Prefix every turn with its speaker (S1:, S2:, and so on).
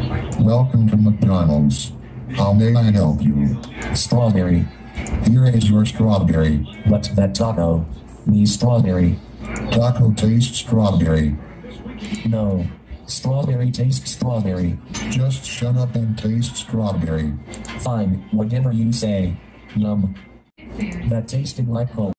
S1: Welcome to McDonald's. How may I help you?
S2: Strawberry.
S1: Here is your strawberry.
S2: But that taco needs strawberry.
S1: Taco tastes strawberry.
S2: No. Strawberry tastes strawberry.
S1: Just shut up and taste strawberry.
S2: Fine, whatever you say. Yum. That tasted like hope.